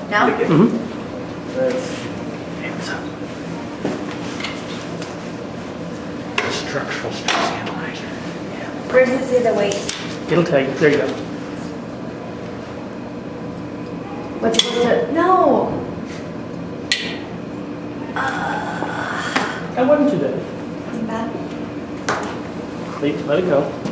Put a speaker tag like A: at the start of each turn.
A: No?
B: That's structural stress analyzer. Yeah.
A: Where does it say the weight?
C: It'll tell you. There you go.
A: What's supposed to? No!
C: And what did you do?
A: Isn't bad.
C: Let it go.